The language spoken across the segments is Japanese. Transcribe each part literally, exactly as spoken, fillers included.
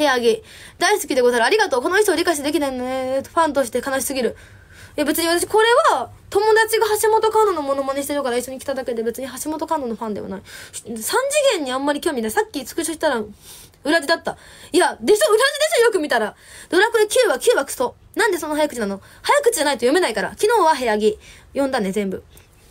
部屋着。大好きでござる。ありがとう。この衣装を理解してできないのね。ファンとして悲しすぎる。いや別に私、これは、友達が橋本環奈のモノマネしてるから一緒に来ただけで別に橋本環奈のファンではない。三次元にあんまり興味ない。さっきスクショしたら、裏地だった。いや、でしょ裏地でしょよく見たら。ドラクエきゅうはきゅうはクソ。なんでその早口なの？早口じゃないと読めないから。昨日は部屋着。読んだね、全部。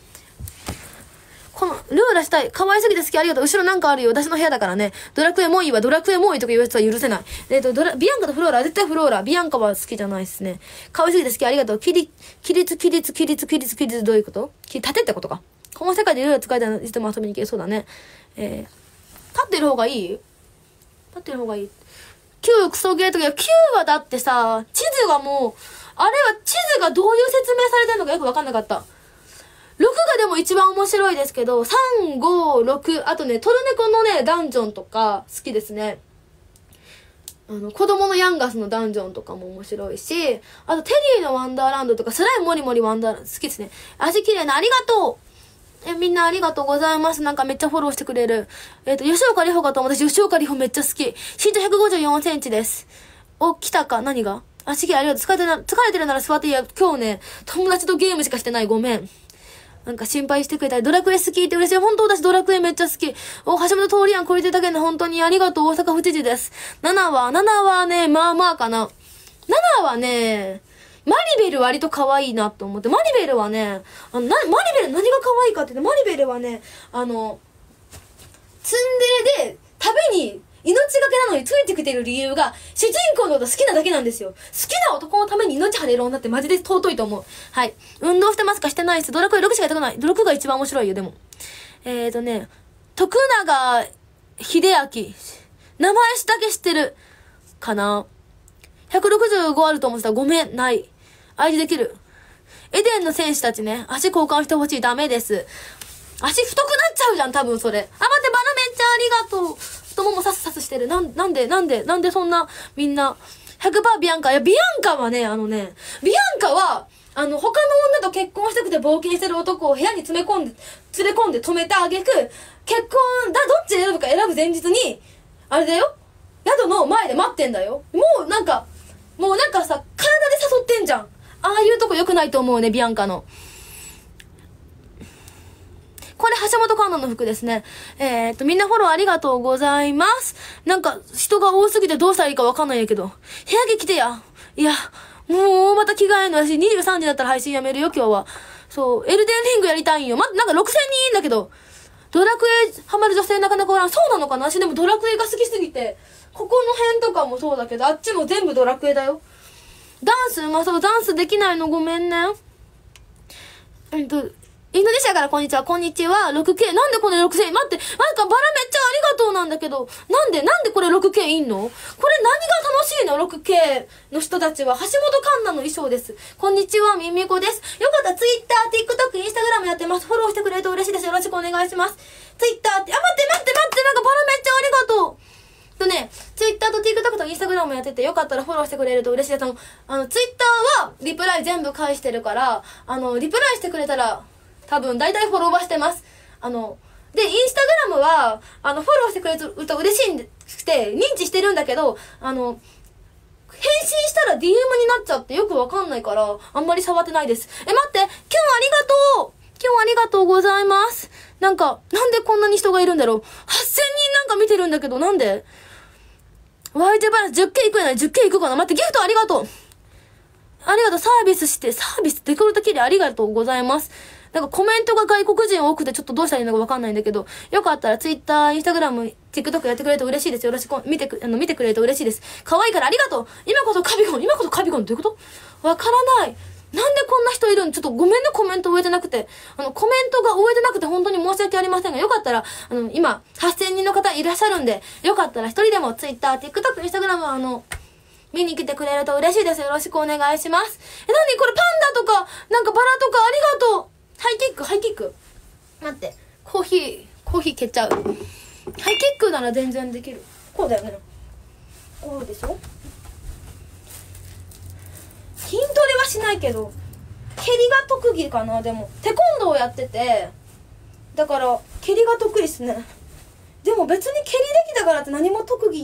この、ルーラしたい。可愛すぎて好き。ありがとう。後ろなんかあるよ。私の部屋だからね。ドラクエもういいわ。ドラクエもういいとか言うやつは許せない。えっと、ドラ、ビアンカとフローラ。絶対フローラ。ビアンカは好きじゃないですね。可愛すぎて好き。ありがとう。キリ、キリツ、キリツ、キリツ、キリツ、キリツ、どういうことき縦ってことか。この世界でルーラ使えたらいつでも遊びに行けそうだね。えー、立ってる方がいい？立ってる方がいい。きゅうクソゲーとか、きゅうはだってさ、地図がもう、あれは地図がどういう説明されてるのかよくわかんなかった。ろくがでも一番面白いですけど、さん、ご、ろく、あとね、トルネコのね、ダンジョンとか好きですね。あの、子供のヤンガスのダンジョンとかも面白いし、あとテリーのワンダーランドとか、スライムモリモリワンダーランド好きですね。味綺麗な、ありがとうえ、みんなありがとうございます。なんかめっちゃフォローしてくれる。えっと、吉岡里帆かと思う。私、吉岡里帆めっちゃ好き。身長ひゃくごじゅうよんセンチです。お、来たか何があ、しげありがとう。疲れてな、疲れてるなら座っていいや。今日ね、友達とゲームしかしてない。ごめん。なんか心配してくれたり、ドラクエ好きって嬉しい。本当私ドラクエめっちゃ好き。お、橋本通りやん、これでだけね、本当にありがとう。大阪府知事です。ななは、ななはね、まあまあかな。ななはね、マリベル割と可愛いなと思って。マリベルはね、あの、な、マリベル何が可愛いかって言って、マリベルはね、あの、ツンデレで、食べに、命がけなのについてきてる理由が、主人公のこと好きなだけなんですよ。好きな男のために命張れる女ってマジで尊いと思う。はい。運動してますか？してないです。ドラクエろくしかやったことない。ろくが一番面白いよ、でも。えーとね、徳永秀明。名前だけ知ってる。かな。ひゃくろくじゅうごあると思ってた。ごめん、ない。アイディできる。エデンの戦士たちね、足交換してほしい。ダメです。足太くなっちゃうじゃん、多分それ。あ、待って、バナめっちゃありがとう。太ももサスサスしてる。なん、なんで、なんで、なんでそんな、みんな、ひゃくパーセント ビアンカ。いや、ビアンカはね、あのね、ビアンカは、あの、他の女と結婚したくて冒険してる男を部屋に詰め込んで、連れ込んで止めてあげく、結婚、だ、どっち選ぶか選ぶ前日に、あれだよ。宿の前で待ってんだよ。もうなんか、もうなんかさ、体で誘ってんじゃん。ああいうとこ良くないと思うね、ビアンカの。これ、橋本環奈の服ですね。えーっと、みんなフォローありがとうございます。なんか、人が多すぎてどうしたらいいかわかんないんやけど。部屋着来てや。いや、もう、また着替えんのやし、にじゅうさんじだったら配信やめるよ、今日は。そう、エルデンリングやりたいんよ。ま、なんかろくせんにんいんだけど、ドラクエハマる女性なかなかおらん。そうなのかな？私でもドラクエが好きすぎて、ここの辺とかもそうだけど、あっちも全部ドラクエだよ。ダンスうまそう。ダンスできないのごめんね。えっと、インドネシアからこんにちは。こんにちは。ろくケー。なんでこれ ろくせん？ 待って。なんかバラめっちゃありがとうなんだけど。なんでなんでこれ ろくケー いんの？これ何が楽しいの ?ろくケー の人たちは。橋本環奈の衣装です。こんにちは。ミミコです。よかったら Twitter、TikTok、Instagram やってます。フォローしてくれると嬉しいです。よろしくお願いします。Twitter って、あ、待って待って待って。なんかバラめっちゃありがとう。とね、Twitter と TikTok と Instagram やってて、よかったらフォローしてくれると嬉しいです。あの、あの Twitter はリプライ全部返してるから、あの、リプライしてくれたら、多分、大体フォローはしてます。あの、で、インスタグラムは、あの、フォローしてくれると嬉しいんで、して、認知してるんだけど、あの、返信したら ディーエム になっちゃってよくわかんないから、あんまり触ってないです。え、待って、キュンありがとうキュンありがとうございます。なんか、なんでこんなに人がいるんだろう ?はっせんにんなんか見てるんだけど、なんで ?ワイティー バランス じゅっケー いくやない ?じゅっケー いくかな待って、ギフトありがとうありがとう、サービスして、サービスデコルトキリありがとうございます。なんかコメントが外国人多くてちょっとどうしたらいいのかわかんないんだけど、よかったら Twitter、Instagram、TikTok やってくれると嬉しいです。よろしく、見てく、あの、見てくれると嬉しいです。可愛いからありがとう今こそカビゴン今こそカビゴンどういうことわからない。なんでこんな人いるんちょっとごめんね、コメント終えてなくて。あの、コメントが終えてなくて本当に申し訳ありませんが、よかったら、あの、今、はっせんにんの方いらっしゃるんで、よかったら一人でも Twitter、TikTok、Instagram、あの、見に来てくれると嬉しいです。よろしくお願いします。え、なにこれパンダとか、なんかバラとかありがとうハイキック、ハイキック。待って。コーヒー、コーヒー蹴っちゃう。ハイキックなら全然できる。こうだよね。こうでしょ筋トレはしないけど、蹴りが特技かな、でも。テコンドーをやってて、だから、蹴りが得意っすね。でも別に蹴りできたからって何も特技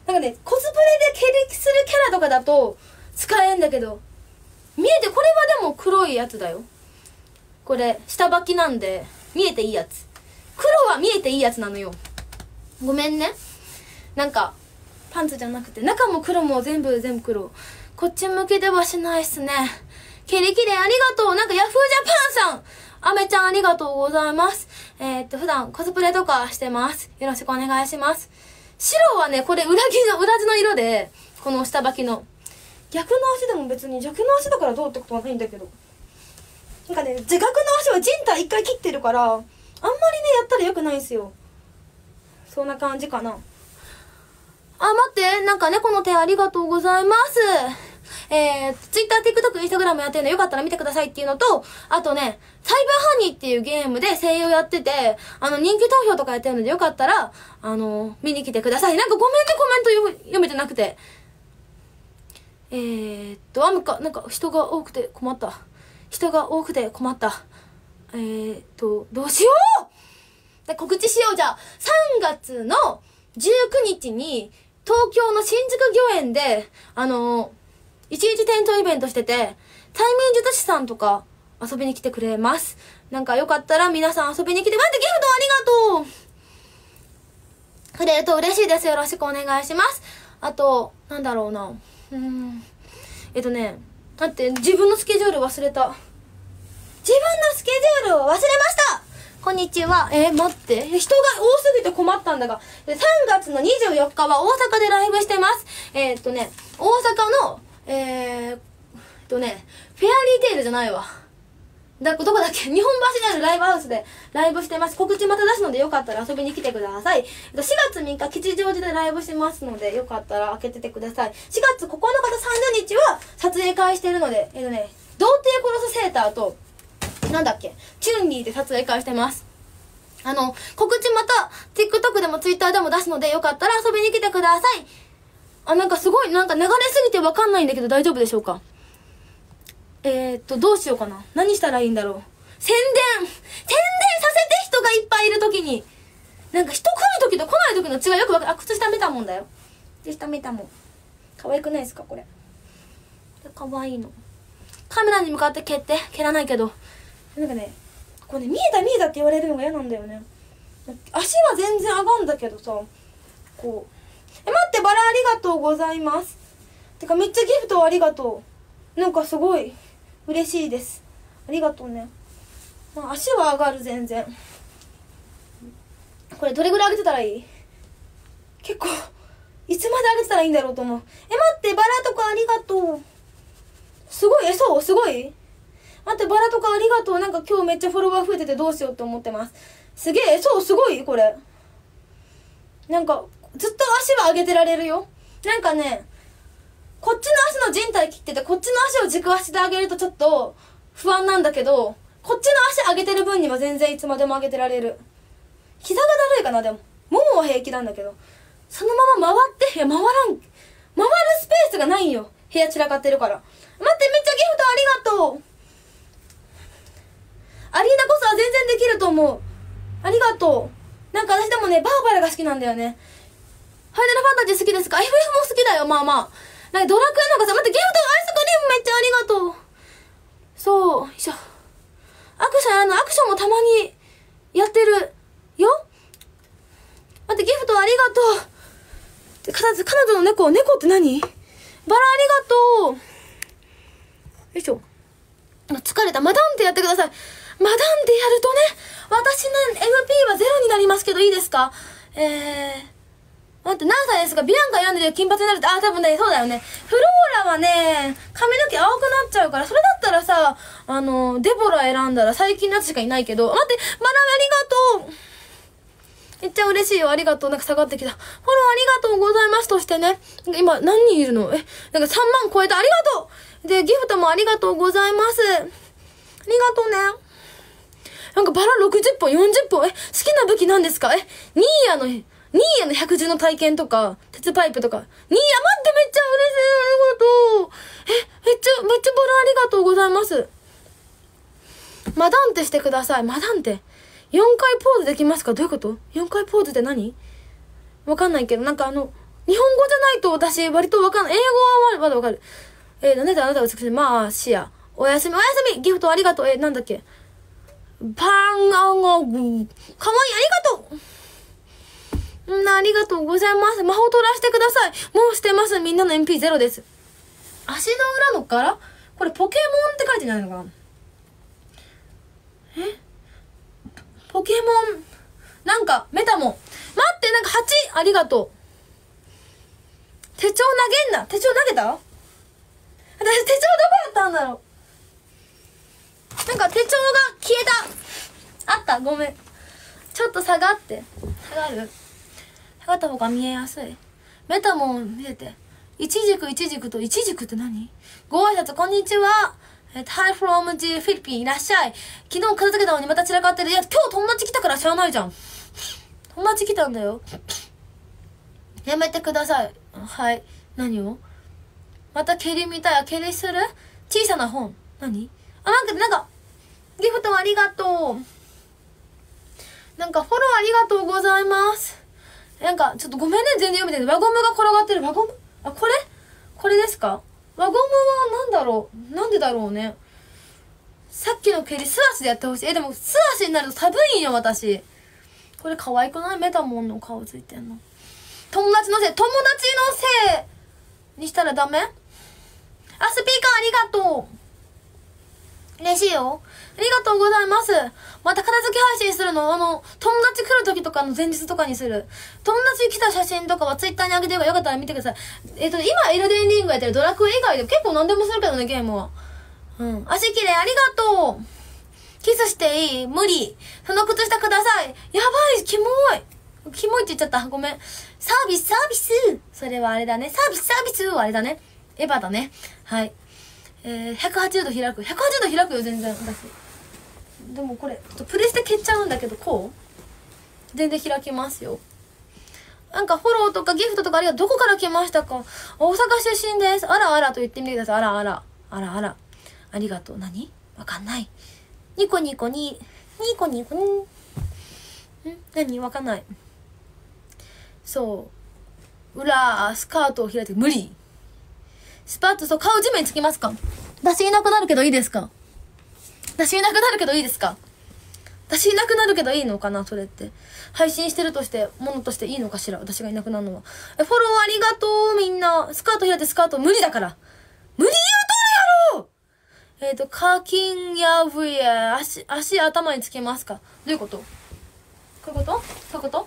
なんかね、コスプレで毛歴するキャラとかだと使えんだけど、見えて、これはでも黒いやつだよ。これ、下履きなんで、見えていいやつ。黒は見えていいやつなのよ。ごめんね。なんか、パンツじゃなくて、中も黒も全部全部黒。こっち向きではしないっすね。毛歴でありがとう。なんかヤフージャパンさん。アメちゃんありがとうございます。えー、っと、普段コスプレとかしてます。よろしくお願いします。白はね、これ裏地の、裏地の色で、この下履きの。逆の足でも別に逆の足だからどうってことはないんだけど。なんかね、自覚の足は人体一回切ってるから、あんまりね、やったら良くないんですよ。そんな感じかな。あ、待って、なんか猫の手ありがとうございます。えー、Twitter、TikTok、Instagram やってるのよかったら見てくださいっていうのと、あとね、サイバーハニーっていうゲームで声優やってて、あの、人気投票とかやってるのでよかったら、あの、見に来てください。なんかごめんね、コメント読読めてなくて。えーっと、あむか、なんか人が多くて困った。人が多くて困った。えーっと、どうしよう！で告知しよう。じゃあ、さんがつのじゅうくにちに、東京の新宿御苑で、あの、一日店頭イベントしてて、催眠術師さんとか遊びに来てくれます。なんかよかったら皆さん遊びに来て、待って、ギフトありがとうくれると嬉しいです。よろしくお願いします。あと、なんだろうな。うーん。えっとね、待って、自分のスケジュール忘れた。自分のスケジュールを忘れました。こんにちは。えー、待って。人が多すぎて困ったんだが。さんがつのにじゅうよっかは大阪でライブしてます。えー、っとね、大阪の、えー、えっとね、フェアリーテイルじゃないわ。だ、どこだっけ？日本橋にあるライブハウスでライブしてます。告知また出すのでよかったら遊びに来てください。しがつみっか吉祥寺でライブしますのでよかったら開けててください。しがつここのかとさんじゅうにちは撮影会してるので、えっとね、童貞殺すセーターと、なんだっけ、チュンリーで撮影会してます。あの、告知また TikTok でも Twitter でも出すのでよかったら遊びに来てください。あ、なんかすごい、なんか流れすぎてわかんないんだけど大丈夫でしょうか？えーっと、どうしようかな。何したらいいんだろう。宣伝宣伝させて人がいっぱいいるときに。なんか人来るときと来ないときの違いよくわかる。あ、靴下見たもんだよ。靴下見たもん。可愛くないですかこれ。可愛いの。カメラに向かって蹴って、蹴らないけど。なんかね、これね、見えた見えたって言われるのが嫌なんだよね。足は全然上がんだけどさ、こう。え、待って、バラありがとうございます。てかめっちゃギフトありがとう。なんかすごい嬉しいです。ありがとうね。まあ、足は上がる全然。これどれぐらい上げてたらいい？結構、いつまで上げてたらいいんだろうと思う。え、待って、バラとかありがとう。すごい、え、そうすごい待って、バラとかありがとう。なんか今日めっちゃフォロワー増えててどうしようって思ってます。すげえ、そう、すごいこれ。なんか、ずっと足は上げてられるよ。なんかね、こっちの足の靭帯切ってて、こっちの足を軸足で上げるとちょっと不安なんだけど、こっちの足上げてる分には全然いつまでも上げてられる。膝がだるいかな、でも。ももは平気なんだけど。そのまま回って、いや、回らん。回るスペースがないんよ。部屋散らかってるから。待って、めっちゃギフトありがとう。アリーナこそは全然できると思う。ありがとう。なんか私でもね、バーバラが好きなんだよね。ファイナルファンタジー好きですか？ エフエフ も好きだよ、まあまあ。なんかドラクエなんかさ、待って、ギフトアイスクリームめっちゃありがとう。そう、よいしょ。アクションやるの、アクションもたまにやってるよ。待って、ギフトありがとう。彼女の猫、猫って何？バラありがとう。よいしょ。疲れた。マダンテやってください。マダンテやるとね、私ね、エムピー はゼロになりますけどいいですか？えー、待って、何歳ですか？ビアンカ選んでる金髪になるって、あ、多分ね、そうだよね。フローラはね、髪の毛青くなっちゃうから、それだったらさ、あの、デボラ選んだら最近のやつしかいないけど、待って、バラありがとう。めっちゃ嬉しいよ。ありがとう。なんか下がってきた。フォローありがとうございますとしてね。今、何人いるの？え、なんかさんまん超えた。ありがとう！で、ギフトもありがとうございます。ありがとうね。なんかバラろくじゅっぽん、よんじゅっぽん。え、好きな武器何ですか？え、ニーヤの、ニーヤの百獣の体験とか、鉄パイプとか。ニーヤ、待って、めっちゃ嬉しい。ありがとう。え、めっちゃ、めっちゃバラありがとうございます。マダンテしてください。マダンテ。よんかいポーズできますか？どういうこと？ よん 回ポーズって何？わかんないけど、なんかあの、 日本語じゃないと私割とわかんない。英語はまだわかる。えー、なんであなたは美しい。まあ、シア。おやすみ、おやすみ。ギフトありがとう。えー、なんだっけ。パン、あんご、かわいい、ありがとう。みんなありがとうございます。魔法取らせてください。もうしてます。みんなの エムピーゼロ です。足の裏の柄これポケモンって書いてないのかな。えポケモン。なんか、メタモン。待って、なんかはち、ありがとう。手帳投げんな。手帳投げた？私手帳どこやったんだろう。なんか手帳が消えた。あった、ごめん。ちょっと下がって。下がる？下がった方が見えやすい。メタモン見せて。いちじく、いちじくと、いちじくって何？ご挨拶、こんにちは。Hi from the Philippines。いらっしゃい。昨日片付けたのにまた散らかってる。いや、今日友達来たから知らないじゃん。友達来たんだよ。やめてください。はい。何を？また蹴り見たい。蹴りする？小さな本。何？あ、なんか、なんか、ギフトありがとう。なんか、フォローありがとうございます。なんか、ちょっとごめんね、全然読めてない。輪ゴムが転がってる。輪ゴム？あ、これ？これですか？輪ゴムはなんだろう？なんでだろうね。さっきの蹴り、素足でやってほしい。え、でも、素足になると寒いよ、私。これ可愛くない？メタモンの顔ついてんの。友達のせい、友達のせいにしたらダメ？あ、スピーカーありがとう。嬉しいよ。ありがとうございます。また片付け配信するの、あの、友達来る時とかの前日とかにする。友達来た写真とかはツイッターに上げてるからよかったら見てください。えっと、今エルデンリングやってるドラクエ以外でも結構何でもするけどね、ゲームは。うん。足きれい、ありがとう。キスしていい？無理。その靴下ください。やばい、キモい。キモいって言っちゃった。ごめん。サービス、サービス。それはあれだね。サービス、サービスはあれだね。エヴァだね。はい。えー、ひゃくはちじゅうど開く。ひゃくはちじゅうど開くよ、全然。私。でもこれ、ちょっとプレステ消っちゃうんだけど、こう？全然開きますよ。なんかフォローとかギフトとかありがとう。どこから来ましたか？大阪出身です。あらあらと言ってみてください。あらあら。あらあら。ありがとう。何？わかんない。ニコニコに、ニコニコに。ん？何？わかんない。そう。裏、スカートを開いて、無理。スパッと、そう、顔地面につきますか？私いなくなるけどいいですか？私いなくなるけどいいですか？私いなくなるけどいいのかな、それって。配信してるとして、ものとしていいのかしら、私がいなくなるのは。え、フォローありがとう、みんな。スカート開いてスカート無理だから。無理よ、どれやろう！えっと、カーキンやブイや、足、足頭につけますか？どういうこと？こういうこと？こういうこと？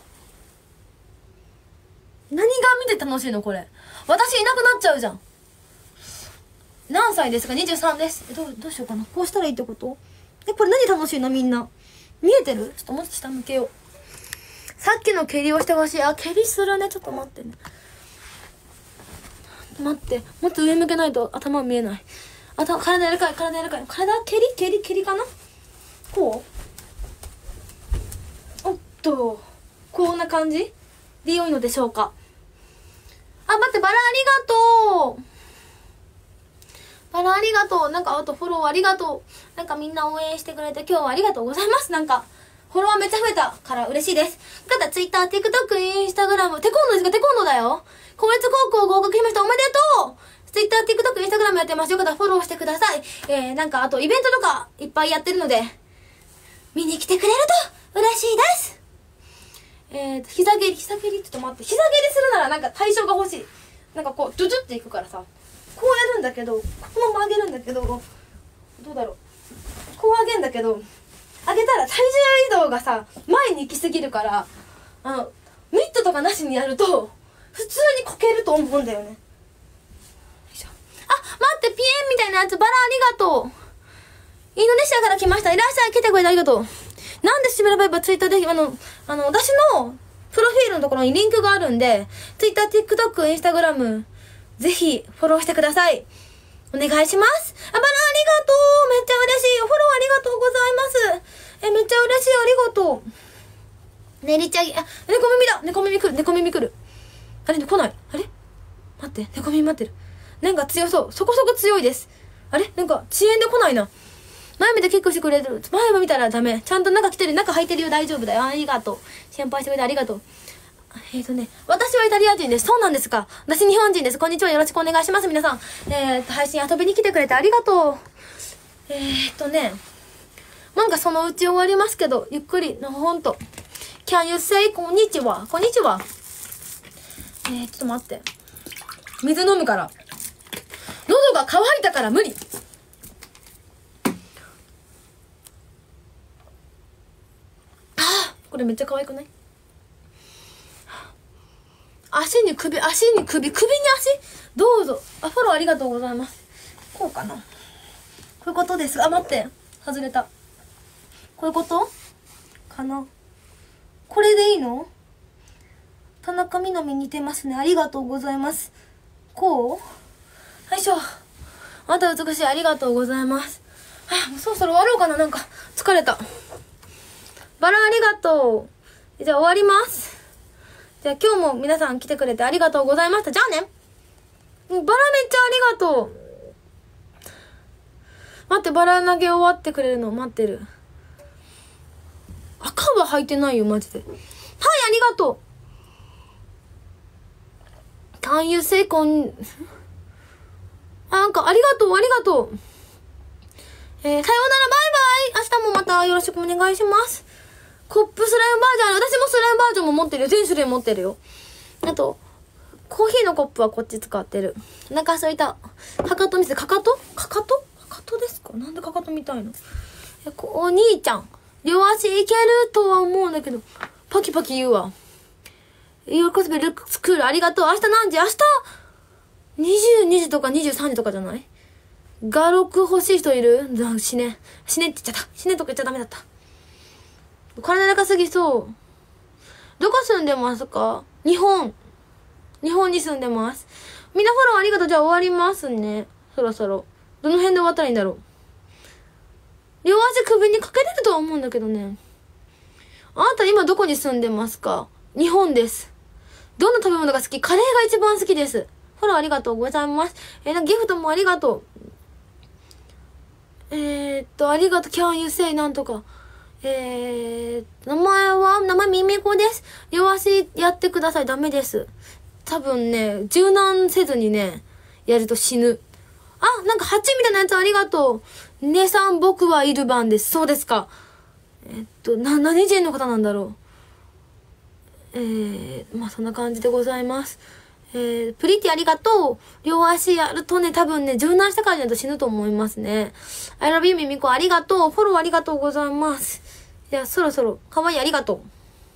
何が見て楽しいのこれ。私いなくなっちゃうじゃん。何歳ですか？ にじゅうさん です。え、どう、どうしようかな。こうしたらいいってこと？え、これ何楽しいのみんな。見えてる？ちょっともっと下向けよう。さっきの蹴りをしてほしい。あ、蹴りするね。ちょっと待ってね。待って。もっと上向けないと頭見えない。頭、体やるかい、体やるかい。体、蹴り蹴り蹴りかな？こう？おっと。こんな感じで良いのでしょうか？あ、待って、バラありがとう。バラありがとう。なんか、あとフォローありがとう。なんかみんな応援してくれて今日はありがとうございます。なんか、フォロワーめっちゃ増えたから嬉しいです。ただ、ツイッター、TikTok、インスタグラム、テコンドーですか？テコンドーだよ。個別高校合格しました。おめでとう！ツイッター、TikTok、インスタグラムやってます。よかったらフォローしてください。えー、なんか、あとイベントとかいっぱいやってるので、見に来てくれると嬉しいです。えーと、膝蹴り、膝蹴り、ちょっと待って。膝蹴りするならなんか対象が欲しい。なんかこう、ドゥドゥっていくからさ。こうやるんだけど、このまま上げるんだけど、どうだろう。こう上げるんだけど、上げたら体重移動がさ、前に行き過ぎるから、あの、ミットとかなしにやると、普通にこけると思うんだよね。よいしょ。あ、待って、ピエンみたいなやつ、バラありがとう。インドネシアから来ました。いらっしゃい、来てくれてありがとう。なんでしめらばいばツイッターで、あの、あの、私のプロフィールのところにリンクがあるんで、ツイッター、TikTok、インスタグラム、ぜひ、フォローしてください。お願いします。あ、バラありがとう。めっちゃ嬉しい。フォローありがとうございます。え、めっちゃ嬉しい。ありがとう。ねりちゃぎ、あ、猫耳だ。猫耳来る。猫耳来る。あれ、来ない。あれ待って。猫耳待ってる。なんか強そう。そこそこ強いです。あれなんか、遅延で来ないな。前見てキックしてくれてる。前を見たらダメ。ちゃんと中来てる。中履いてるよ。大丈夫だよ。ありがとう。心配してくれてありがとう。 えっ、ー、とね、私はイタリア人です。そうなんですか。私日本人です。こんにちは。よろしくお願いします。皆さん。えーと、配信遊びに来てくれてありがとう。えーとね、なんかそのうち終わりますけど、ゆっくりのほんと。Can you say こんにちは。こんにちは。えー、ちょっと待って。水飲むから。喉が渇いたから無理。あー、これめっちゃ可愛くない？足に首、足に首、首に足？どうぞ。あ、フォローありがとうございます。こうかな。こういうことです。あ、待って。外れた。こういうことかな。これでいいの？田中みな実似てますね。ありがとうございます。こう？よいしょ。あなた美しい。ありがとうございます。はあ、もうそろそろ終わろうかな。なんか、疲れた。バラありがとう。じゃあ終わります。じゃあ今日も皆さん来てくれてありがとうございました。じゃあね。バラめっちゃありがとう。待って、バラ投げ終わってくれるの待ってる。赤は履いてないよ、マジで。はい、ありがとう。Can you say こん、なんか、ありがとう、ありがとう。えー、さようなら、バイバイ。明日もまたよろしくお願いします。コップスライムバージョンある。私もスライムバージョンも持ってるよ。全種類持ってるよ。あと、コーヒーのコップはこっち使ってる。なんかそういった、かかと見せて、かかとかかとかかとですか？なんでかかとみたいの？え、こお兄ちゃん。両足いけるとは思うんだけど、パキパキ言うわ。Your cosplay looks cool。ありがとう。明日何時？明日、にじゅうにじとかにじゅうさんじとかじゃない？画録欲しい人いる？死ね。死ねって言っちゃった。死ねとか言っちゃダメだった。体高すぎそう。どこ住んでますか？日本。日本に住んでます。みんなフォローありがとう。じゃあ終わりますね。そろそろ。どの辺で終わったらいいんだろう。両足首にかけれるとは思うんだけどね。あなた今どこに住んでますか？日本です。どんな食べ物が好き？カレーが一番好きです。フォローありがとうございます。えー、なんかギフトもありがとう。えー、っと、ありがとう。Can you say なんとか。えー、名前は、名前ミミコです。両足やってください。ダメです。多分ね、柔軟せずにね、やると死ぬ。あ、なんか蜂みたいなやつありがとう。姉さん、僕はいる番です。そうですか。えっと、な、何人の方なんだろう。えー、まあそんな感じでございます。えー、プリティありがとう。両足やるとね、多分ね、柔軟したからじゃないと死ぬと思いますね。I love you ミミコありがとう。フォローありがとうございます。いや、そろそろ、かわいいありがとう。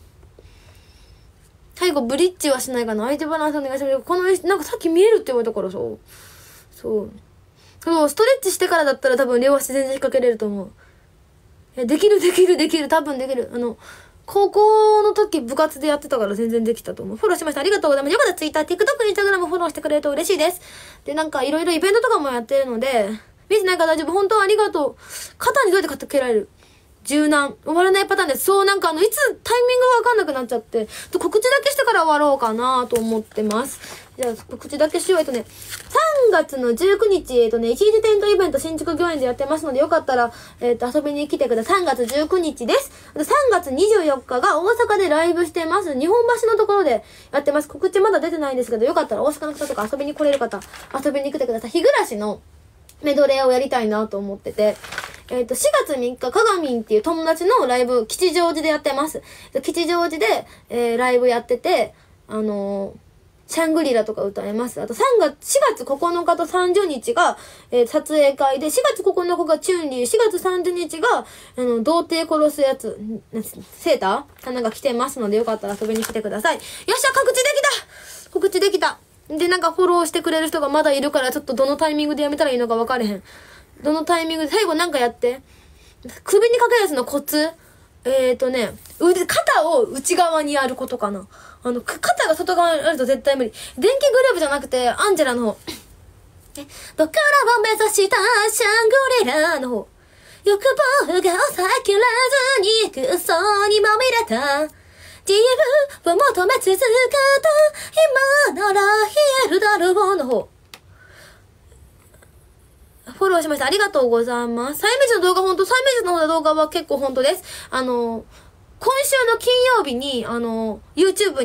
最後、ブリッジはしないかな。相手バランスお願いします。この、なんかさっき見えるって言われたからさ。そう。そう、ストレッチしてからだったら多分両足全然引っ掛けれると思う。え、できるできるできる。多分できる。あの、高校の時部活でやってたから全然できたと思う。フォローしました。ありがとうございます。よかったら Twitter、TikTok、Instagram フォローしてくれると嬉しいです。で、なんかいろいろイベントとかもやってるので、見てないから大丈夫。本当はありがとう。肩にどうやってかけられる？柔軟。終わらないパターンです。そう、なんかあの、いつタイミングがわかんなくなっちゃって、と告知だけしてから終わろうかなと思ってます。じゃあ、告知だけしよう。えっとね、さんがつのじゅうくにち、えっとね、一時テントイベント新宿御苑でやってますので、よかったら、えっと、遊びに来てください。さんがつじゅうくにちです。さんがつにじゅうよっかが大阪でライブしてます。日本橋のところでやってます。告知まだ出てないんですけど、よかったら大阪の人とか遊びに来れる方、遊びに来てください。日暮らしのメドレーをやりたいなと思ってて、えっと、しがつみっか、かがみんっていう友達のライブ、吉祥寺でやってます。吉祥寺で、えー、ライブやってて、あのー、シャングリラとか歌えます。あとさんがつ、しがつここのかとさんじゅうにちが、えー、撮影会で、しがつここのかがチュンリー、しがつさんじゅうにちが、あの、童貞殺すやつ、セーターなんか来てますので、よかったら遊びに来てください。よっしゃ、告知できた告知できたで、なんかフォローしてくれる人がまだいるから、ちょっとどのタイミングでやめたらいいのか分かれへん。どのタイミングで、最後なんかやって。首にかけるやつのコツ。えーとね、腕、肩を内側にやることかな。あの、肩が外側にあると絶対無理。電気グループじゃなくて、アンジェラの方。え、どこらを目指したシャングリラの方。欲望が抑えきれずに空想にまみれた。自由を求め続けた今なら冷えるだろうの方。フォローしました。ありがとうございます。催眠術の動画ほんと、催眠術の方の動画は結構ほんとです。あの、今週の金曜日に、あの、YouTube に、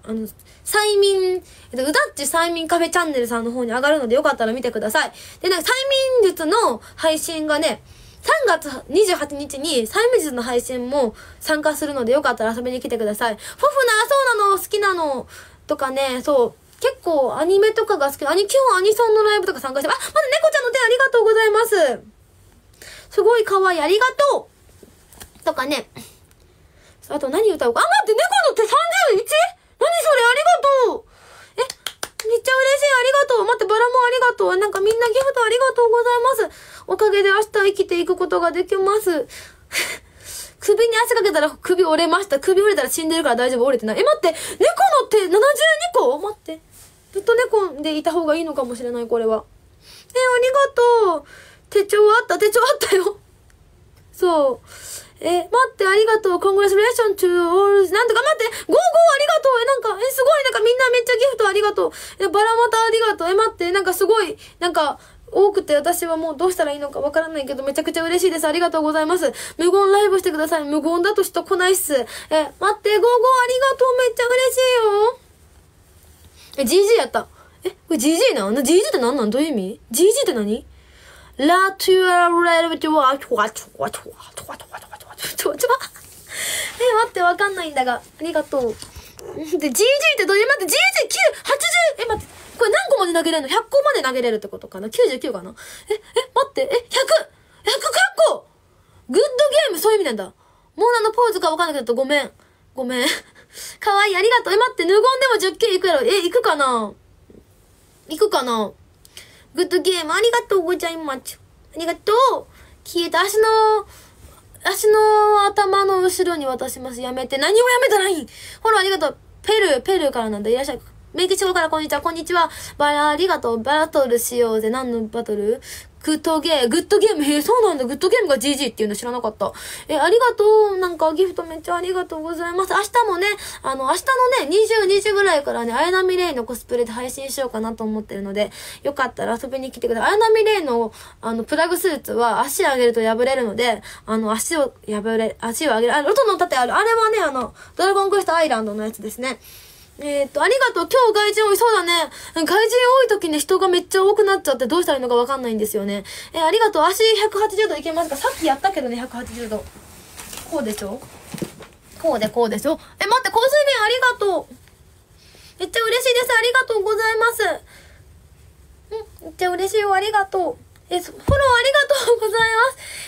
あの、催眠、えっと、うだっち催眠カフェチャンネルさんの方に上がるので、よかったら見てください。で、なんか催眠術の配信がね、さんがつにじゅうはちにちに催眠術の配信も参加するので、よかったら遊びに来てください。フォフナ、そうなの、好きなの、とかね、そう、結構アニメとかが好き、アニ、基本アニソンのライブとか参加して、あ、まだ猫ちゃんの手ありがとうございます。すごい可愛い、ありがとうとかね。あと何歌おうか。あ、待って、猫の手 さんじゅういち？ 何それ、ありがとう。え、めっちゃ嬉しい、ありがとう。待って、バラもありがとう。なんかみんなギフトありがとうございます。おかげで明日生きていくことができます。首に汗かけたら首折れました。首折れたら死んでるから大丈夫、折れてない。え、待って、猫の手ななじゅうにこ？待って。ずっと猫でいた方がいいのかもしれない、これは。え、ありがとう。手帳あった、手帳あったよ。そう。え、待って、ありがとう。congratulations to all. なんとか待って、ゴーゴーありがとう。え、なんか、え、すごい、なんかみんなめっちゃギフトありがとう。え、バラまたありがとう。え、待って、なんかすごい、なんか、多くて私はもうどうしたらいいのかわからないけど、めちゃくちゃ嬉しいです。ありがとうございます。無言ライブしてください。無言だとしと来ないっす。え、待って、ゴーゴーありがとう。めっちゃ嬉しいよ。え、ジージー やった。え、これ ジージー なん ジージー って何なんどういう意味 ?ジージー って何ラトゥアレルトゥワトワトワトワトワトワトワトワトワトワトワえ、待って、わかんないんだが。ありがとう。で、ジージー ってどういう、待って、ジージーきゅう、はちじゅう、え、待って、これ何個まで投げれるの ?ひゃっ 個まで投げれるってことかな ?きゅうじゅうきゅう かなえ、え、待って、え、ひゃく、ひゃく個グッドゲーム、そういう意味なんだ。もう何のポーズかわかんないけど、ごめん。ごめん。かわいい、ありがとう。え、待って、無言でもじゅっきゅういくやろ。え、いくかないくかなグッドゲーム、ありがとうございます。ありがとう。消えた。足の、足の頭の後ろに渡します。やめて。何をやめたらいい？フォローありがとう。ペルー、ペルーからなんだ。いらっしゃい。メキシコからこんにちは。こんにちは。バラ、ありがとう。バトルしようぜ。何のバトル？グッドゲーム、グッドゲーム。へえ、そうなんだ。グッドゲームが ジージー っていうの知らなかった。え、ありがとう。なんかギフトめっちゃありがとうございます。明日もね、あの、明日のね、にじゅうにじぐらいからね、綾波レイのコスプレで配信しようかなと思ってるので、よかったら遊びに来てください。綾波レイの、あの、プラグスーツは足上げると破れるので、あの、足を破れ、足を上げる。あの、音の盾ある。あれはね、あの、ドラゴンクエストアイランドのやつですね。えーっと、ありがとう。今日外人多い。そうだね。外人多い時に人がめっちゃ多くなっちゃってどうしたらいいのかわかんないんですよね。えー、ありがとう。足ひゃくはちじゅうどいけますか？さっきやったけどね、ひゃくはちじゅうど。こうでしょ？こうでこうでしょ？え、待って、香水瓶ありがとう。めっちゃ嬉しいです。ありがとうございます。うん、めっちゃ嬉しいよ。ありがとう。え、フォローありがとうございます。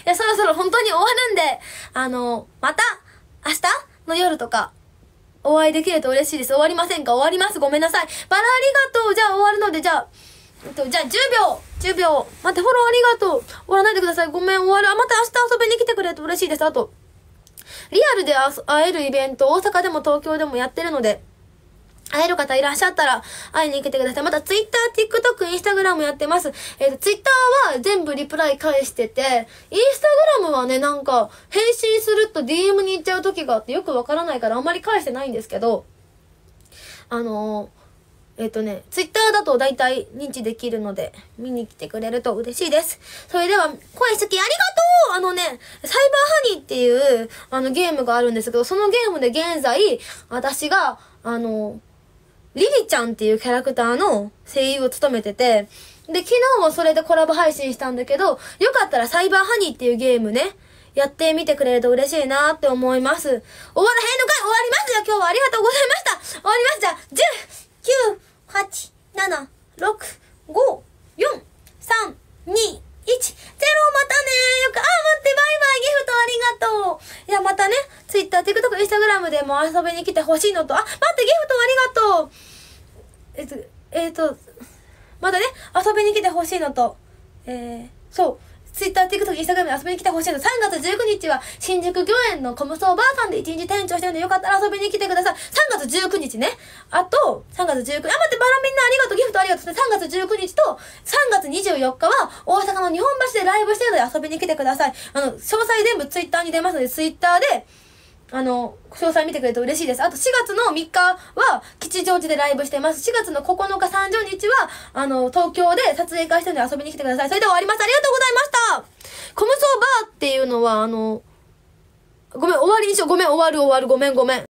いや、そろそろ本当に終わるんで、あの、また、明日の夜とか、お会いできると嬉しいです。終わりませんか？終わります。ごめんなさい。バラありがとう。じゃあ終わるので、じゃあ、えっと、じゃあじゅうびょう。じゅうびょう。待って、フォローありがとう。終わらないでください。ごめん、終わる。あ、また明日遊びに来てくれると嬉しいです。あと、リアルで会えるイベント、大阪でも東京でもやってるので、会える方いらっしゃったら会いに来てください。また Twitter、TikTok、Instagram やってます。えっと、Twitter は全部リプライ返してて、Instagram はね、なんか、返信すると ディーエム に行っちゃう時があってよくわからないからあんまり返してないんですけど、あのー、えっとね、Twitter だと大体認知できるので、見に来てくれると嬉しいです。それでは、声好きありがとうあのね、サイバーハニーっていう、あのゲームがあるんですけど、そのゲームで現在、私が、あの、リリちゃんっていうキャラクターの声優を務めてて、で、昨日もそれでコラボ配信したんだけど、よかったらサイバーハニーっていうゲームね、やってみてくれると嬉しいなって思います。終わらへんのかい？終わりますよ。今日はありがとうございました。終わりました。じゅう、きゅう、はち、なな、ろく、ご、よん、さん、に、いち、ゼロまたねー。よく、あ、待って、バイバイ、ギフトありがとう。いや、またね、Twitter、TikTok、Instagram でも遊びに来てほしいのと、あ、待って、ギフトありがとう。えっと、えっと、またね、遊びに来てほしいのと、えー、そう。Twitter、TikTok、Instagram で遊びに来てほしいの。さんがつじゅうくにちは新宿御苑のコムソーバーさんでいちにち店長してるのでよかったら遊びに来てください。さんがつじゅうくにちね。あと、さんがつじゅうくにち、あ、待って、バラみんなありがとう、ギフトありがとう。さんがつじゅうくにちとさんがつにじゅうよっかは大阪の日本橋でライブしてるので遊びに来てください。あの、詳細全部 Twitter に出ますので、Twitter で、あの、詳細見てくれると嬉しいです。あとしがつのみっかは吉祥寺でライブしてます。しがつのここのかさんじゅうにちは、あの、東京で撮影会してるので遊びに来てください。それでは終わります。ありがとうございました。コムソーバーっていうのは、あの、ごめん、終わりにしよう。ごめん、終わる終わる。ごめん、ごめん。